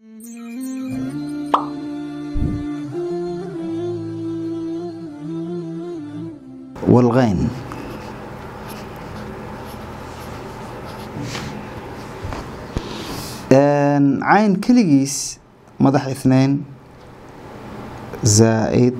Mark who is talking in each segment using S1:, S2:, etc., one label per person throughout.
S1: والغين عين كليجيس مضح 2 زائد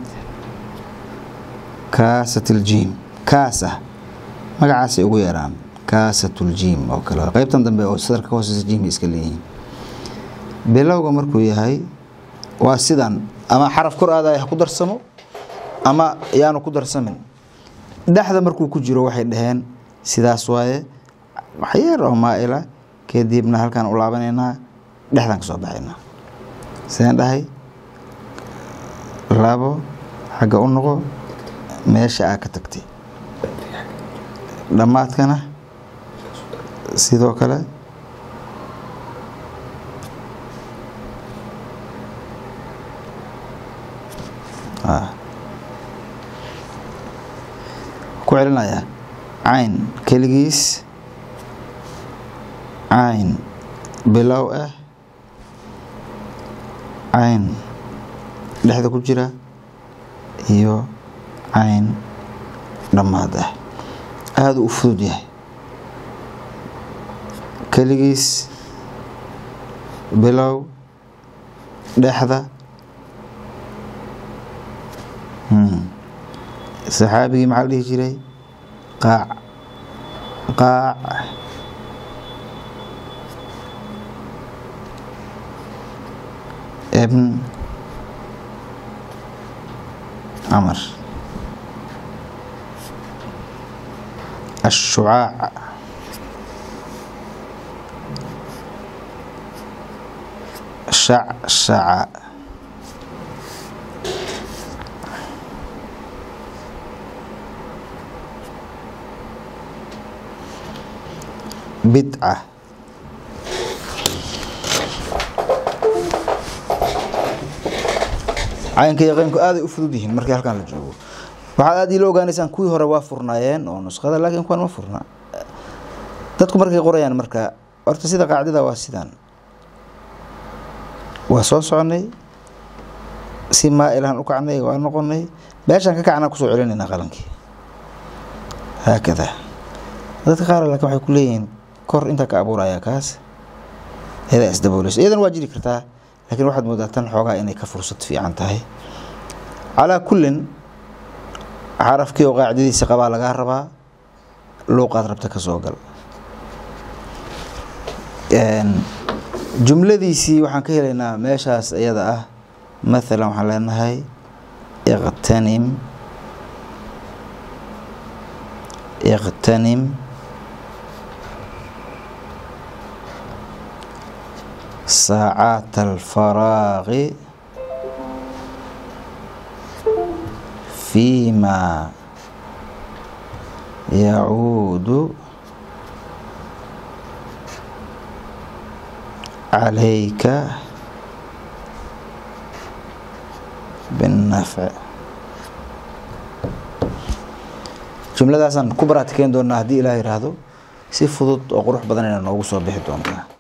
S1: كاسة الجيم كاسة مقعاسي ugu yaraan كاسة الجيم oo kala qaybtan dambe oo sadarka hoose jiim iska leeyahay bilowga markuu yahay waa sidan ama xaraf kor aad ay ku darsamo ama yaanu ku darsamin dhaxda markuu ku jiro waxay dhaheen sidaas waaye waxyar oo maa'ila kadibna halkan u laabanayna dhaxdan ka soo baxayna seen dhahay laabo xaga u noqo meesha aad ka tagtay dhamaadkana sidoo kale ku celinaya عين كليجيس عين bilow عين dhexda ku jira iyo عين dhamaad aad u fudud yahay كليجيس bilow dhexda saxaabigi maxaa dhihi jiray قاع ابن عمر الشعاع شعشع بدعة عين كي يقيمك آذي أفضلهم مركي هالكان لجوه waxaad aad ilo ogaanaysaan kuwii hore waa furnaayeen oo nuskhada laakiin kuwan ma furna dadku markay qorayaan marka horta sida qaacdada waa sidan waa soo soconay si ma ilahan u kacnay waa noqonay meeshan ka kacna ku soo celinayna qalankii hakada dadka qaar laakiin waxay ku leeyihiin kor inta ka abuuraya kaas hada isdaboolis idan waa jiri kartaa laakiin waxaad moodaa tan xoogaa inay ka fursad fiican tahay ala kullin عرفكي وقاعدتي سقبا لغا ربا لوقات ربتا كسو gal jumladiisi waxaan ka helaynaa meeshaas iyada ah مثلا waxaan leenahay اغتنم ساعات الفراغ فيما يعود عليك بالنفع جملة داسان كبرات كين دون هدي إلهي رهدو سي فضوط وقروح بدننا نوغو سو بixi doonta